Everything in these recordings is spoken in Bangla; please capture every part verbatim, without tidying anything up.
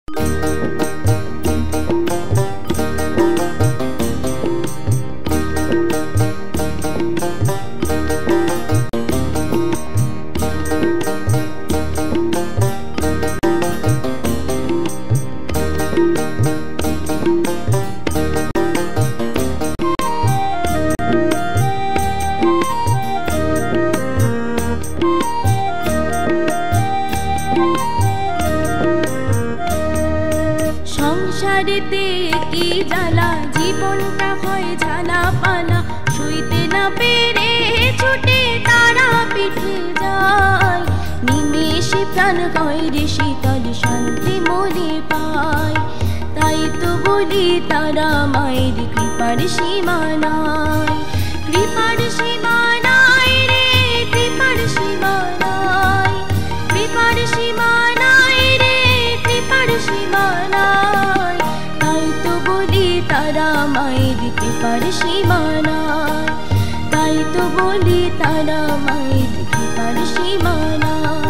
সংসারেতে কি জ্বালা, জীবনটা হয় ঝালা পালা, শুইতে না পেরে ছুটে তারা পিঠে যায়, নিমেষে প্রাণ হয় রে শীতল, শান্তি মনে পায়। তাই তো বলি তারা মায়ের কৃপার সীমা নাই, কৃপার সীমা নাই রে, কৃপার সীমা নাই, কৃপার সীমা নাই রে, কৃপার সীমা নাই। তাই তো বলি তারা মায়ের কৃপার সীমা নাই, তাই তো বলি তারা মায়ের কৃপার সীমা নাই।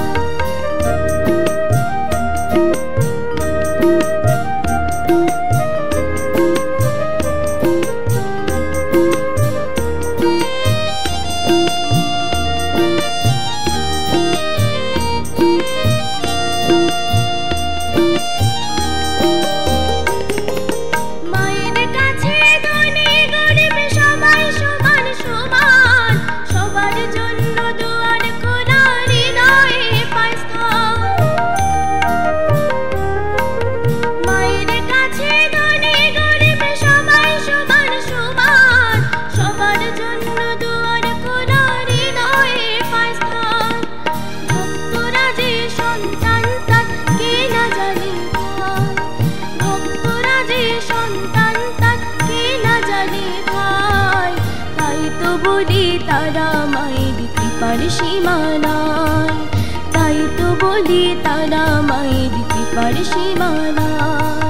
তারা মায়ের কৃপার সীমা নাই, তাই তো বলি তারা মায়ের কৃপার সীমা নাই।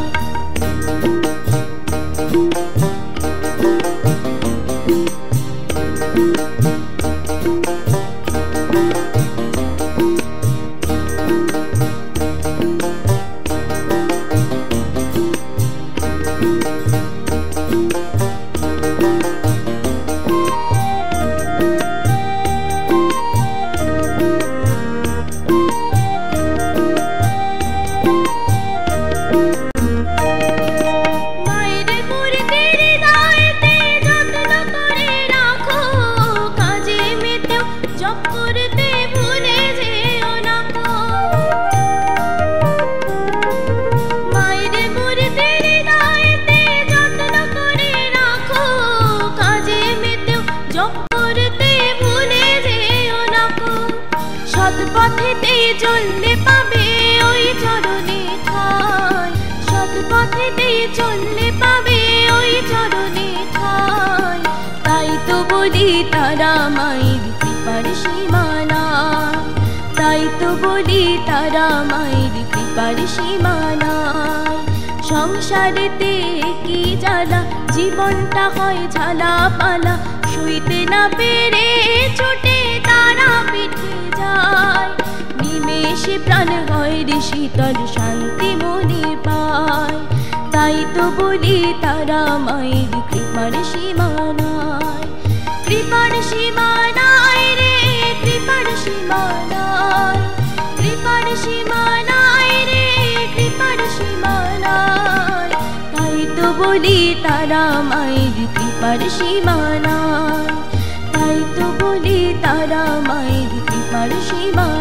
চললে পাবে ওই চরণে ঠাই, সৎ পথেতে চললে পাবে ওই চরণে ঠাই। তাই তো বলি তারা মায়ের কৃপার সীমা নাই, তাই তো বলি তারা মায়ের কৃপার সীমা নাই। সংসারেতে কি জ্বালা, জীবনটা হয় ঝালা পালা, শুইতে না পেরে ছুটে তারা পিঠে যায়, নিমেষে প্রাণ হয় রে শীতল, শান্তি মনে পায়। তাই তো বলি তারা মায়ের কৃপার সীমা নাই, কৃপার সীমা নাই রে, কৃপার সীমা নাই, কৃপার সীমা নাই রে, কৃপার সীমা নাই। তাই তো বলি তারা মায়ের কৃপার সীমা নাই, তাই তো বলি তারা মায়ের কৃপার সীমা